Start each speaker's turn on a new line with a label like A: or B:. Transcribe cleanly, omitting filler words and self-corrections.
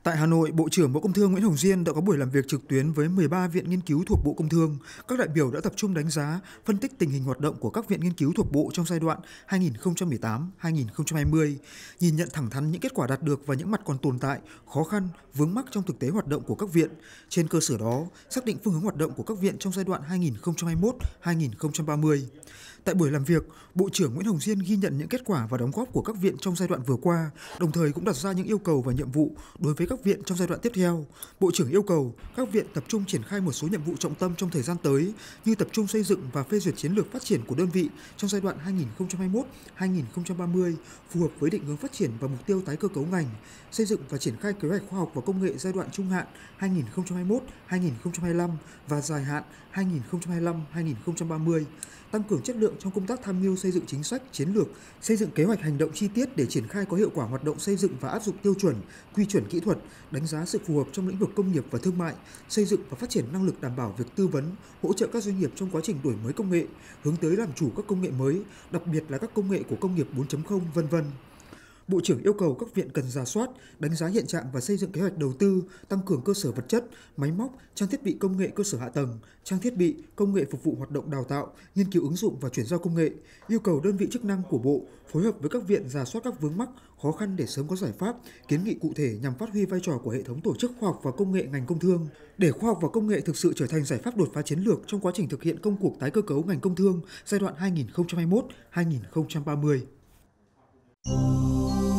A: Tại Hà Nội, Bộ trưởng Bộ Công Thương Nguyễn Hồng Diên đã có buổi làm việc trực tuyến với 13 viện nghiên cứu thuộc Bộ Công Thương. Các đại biểu đã tập trung đánh giá, phân tích tình hình hoạt động của các viện nghiên cứu thuộc Bộ trong giai đoạn 2018-2020, nhìn nhận thẳng thắn những kết quả đạt được và những mặt còn tồn tại, khó khăn, vướng mắc trong thực tế hoạt động của các viện. Trên cơ sở đó, xác định phương hướng hoạt động của các viện trong giai đoạn 2021-2030. Tại buổi làm việc, Bộ trưởng Nguyễn Hồng Diên ghi nhận những kết quả và đóng góp của các viện trong giai đoạn vừa qua, đồng thời cũng đặt ra những yêu cầu và nhiệm vụ đối với các viện trong giai đoạn tiếp theo. Bộ trưởng yêu cầu các viện tập trung triển khai một số nhiệm vụ trọng tâm trong thời gian tới, như tập trung xây dựng và phê duyệt chiến lược phát triển của đơn vị trong giai đoạn 2021-2030, phù hợp với định hướng phát triển và mục tiêu tái cơ cấu ngành, xây dựng và triển khai kế hoạch khoa học và công nghệ giai đoạn trung hạn 2021-2025 và dài hạn 2025-2030, tăng cường chất lượng trong công tác tham mưu xây dựng chính sách, chiến lược, xây dựng kế hoạch hành động chi tiết để triển khai có hiệu quả hoạt động xây dựng và áp dụng tiêu chuẩn, quy chuẩn kỹ thuật, đánh giá sự phù hợp trong lĩnh vực công nghiệp và thương mại, xây dựng và phát triển năng lực đảm bảo việc tư vấn, hỗ trợ các doanh nghiệp trong quá trình đổi mới công nghệ, hướng tới làm chủ các công nghệ mới, đặc biệt là các công nghệ của công nghiệp 4.0, v.v. Bộ trưởng yêu cầu các viện cần rà soát, đánh giá hiện trạng và xây dựng kế hoạch đầu tư, tăng cường cơ sở vật chất, máy móc, trang thiết bị công nghệ cơ sở hạ tầng, trang thiết bị, công nghệ phục vụ hoạt động đào tạo, nghiên cứu ứng dụng và chuyển giao công nghệ. Yêu cầu đơn vị chức năng của Bộ phối hợp với các viện rà soát các vướng mắc, khó khăn để sớm có giải pháp, kiến nghị cụ thể nhằm phát huy vai trò của hệ thống tổ chức khoa học và công nghệ ngành công thương, để khoa học và công nghệ thực sự trở thành giải pháp đột phá chiến lược trong quá trình thực hiện công cuộc tái cơ cấu ngành công thương giai đoạn 2021-2030.